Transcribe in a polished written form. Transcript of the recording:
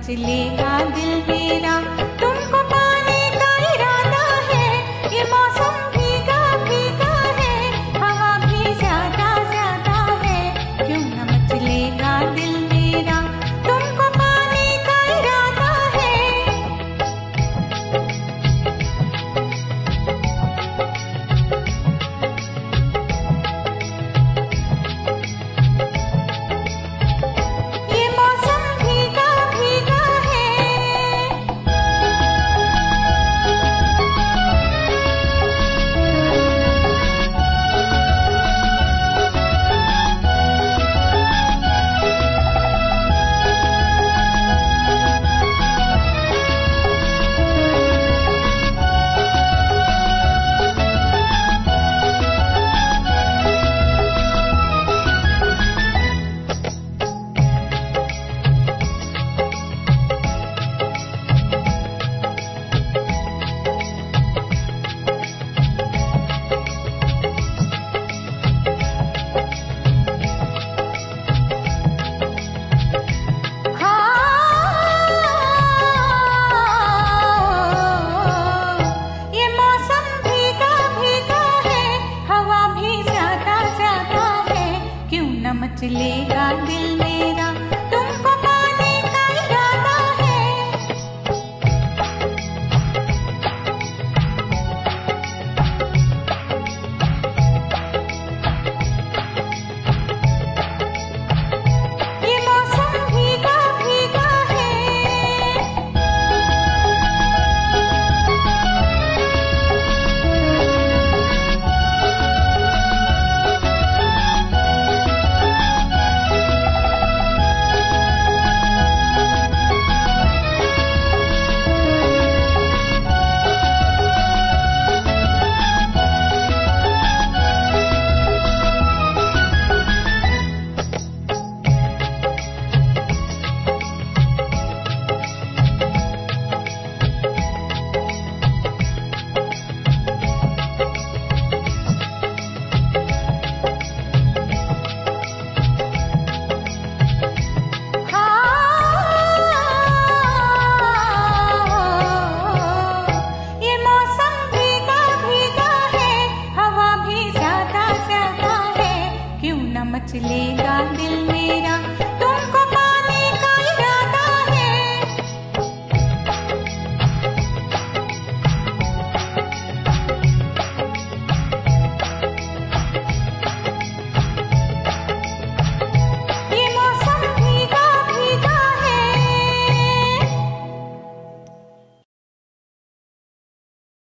मचलेगा दिल मेरा, तुमको पाने का इरादा है। ये मौसम भीगा भीगा है, हवा भी ज्यादा ज्यादा है। क्यों न मचलेगा दिल मेरा, तुमको पाने का इरादा है। ये मौसम भीगा भीगा है। ये मौसम भीगा भीगा है, हवा भी ज्यादा ज्यादा है। क्यों न मचलेगा दिल में